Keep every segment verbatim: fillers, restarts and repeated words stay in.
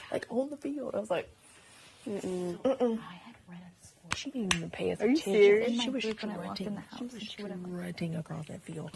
like on the field. I was like, mm-mm, mm-mm. She didn't even pay us Are you attention. serious? She was When I walked in the house, she was she would have strutting across that field.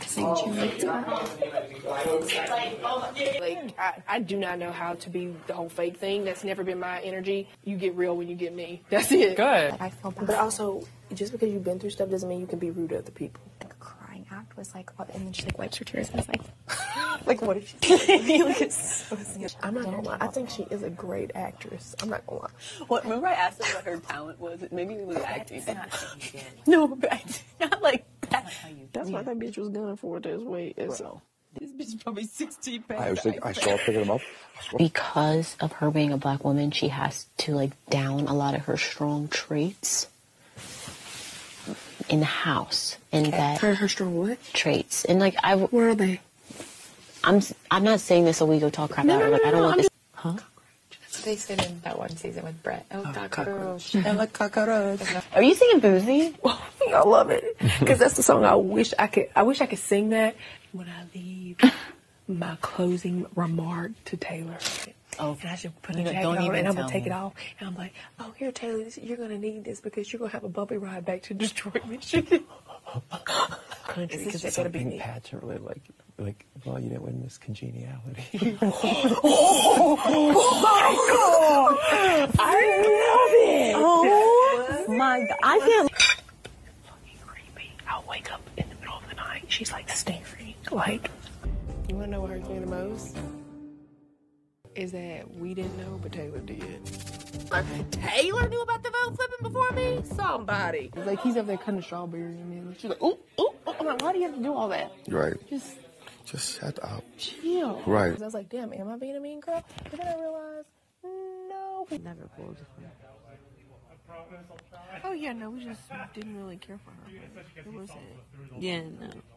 Like, I, I do not know how to be the whole fake thing. That's never been my energy. You get real when you get me. That's it. Good. I feel bad. But also, just because you've been through stuff doesn't mean you can be rude to other people. Like a crying act was like, and then she like wipes her tears and was like, Like, what did she say? Like, it's so I'm not gonna lie. I think she is a great actress. I'm not gonna lie. What? Remember I asked her what her talent was? Maybe it was acting. no, but I, not like that. That's what that bitch was gunning for this weight. So. This bitch is probably sixteen pounds. I was thinking, I saw her picking him up. Because of her being a black woman, she has to like down a lot of her strong traits in the house, and that her her strong what traits, and like I. Where are they? I'm I'm not saying this so we go talk crap No, out. no, Her. Like no, I don't no, want I'm this. Huh? They said in that one season with Brett. Oh, Oh, cockroach. Ella cockroach. Are you singing Boozy? I love it because that's the song I wish I could. I wish I could sing that when I leave. My closing remark to Taylor. Oh, and I should put a you know, jacket don't on even and I'm gonna tell take me. it off. And I'm like, oh, here, Taylor, this, you're gonna need this because you're gonna have a bumpy ride back to Detroit, Michigan. Country, because it's gonna be me. Pat's really like, like, well, you didn't win this congeniality. Oh my God! I love it. Oh my God! I can't. Fucking creepy. I'll wake up in the middle of the night. She's like staring, like. You wanna know what hurts me the most? Is that we didn't know, but Taylor did. Taylor knew about the vote flipping before me? Somebody. Like, he's up there cutting strawberry, and then she's like, ooh, ooh, ooh. I'm like, why do you have to do all that? Right. Just Just shut up. chill. Right. I was like, damn, am I being a mean girl? But then I realized, no. Never pulled. Oh, yeah, no, we just didn't really care for her. It wasn't. Yeah, no.